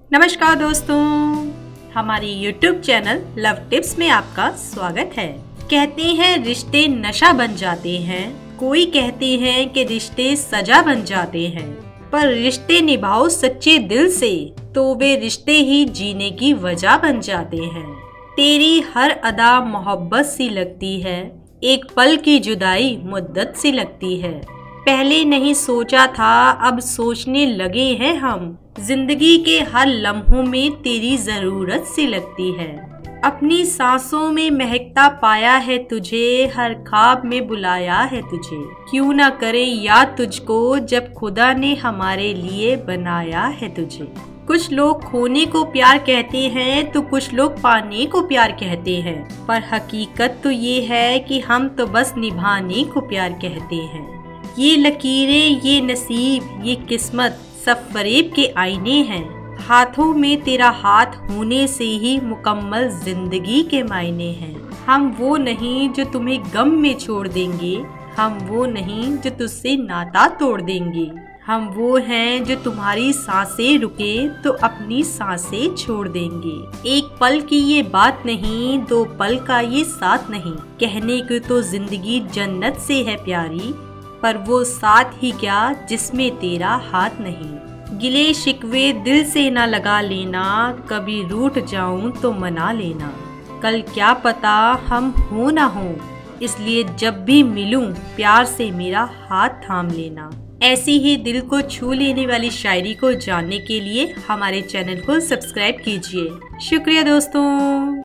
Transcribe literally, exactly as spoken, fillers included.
नमस्कार दोस्तों, हमारी यूट्यूब चैनल लव टिप्स में आपका स्वागत है। कहते हैं रिश्ते नशा बन जाते हैं, कोई कहते हैं कि रिश्ते सजा बन जाते हैं, पर रिश्ते निभाओ सच्चे दिल से तो वे रिश्ते ही जीने की वजह बन जाते हैं। तेरी हर अदा मोहब्बत सी लगती है, एक पल की जुदाई मुद्दत सी लगती है। पहले नहीं सोचा था, अब सोचने लगे हैं हम, जिंदगी के हर लम्हों में तेरी जरूरत सी लगती है। अपनी सांसों में महकता पाया है तुझे, हर ख्वाब में बुलाया है तुझे। क्यों ना करे याद तुझको जब खुदा ने हमारे लिए बनाया है तुझे। कुछ लोग खोने को प्यार कहते हैं तो कुछ लोग पाने को प्यार कहते हैं, पर हकीकत तो ये है कि हम तो बस निभाने को प्यार कहते हैं। ये लकीरें, ये नसीब, ये किस्मत सब फरेब के आईने हैं। हाथों में तेरा हाथ होने से ही मुकम्मल जिंदगी के मायने हैं। हम वो नहीं जो तुम्हें गम में छोड़ देंगे, हम वो नहीं जो तुझसे नाता तोड़ देंगे। हम वो हैं जो तुम्हारी सांसें रुके तो अपनी सांसें छोड़ देंगे। एक पल की ये बात नहीं, दो पल का ये साथ नहीं। कहने को तो जिंदगी जन्नत से है प्यारी, पर वो साथ ही क्या जिसमें तेरा हाथ नहीं। गिले शिकवे दिल से ना लगा लेना, कभी रूठ जाऊं तो मना लेना। कल क्या पता हम हो ना हो, इसलिए जब भी मिलूं प्यार से मेरा हाथ थाम लेना। ऐसी ही दिल को छू लेने वाली शायरी को जानने के लिए हमारे चैनल को सब्सक्राइब कीजिए। शुक्रिया दोस्तों।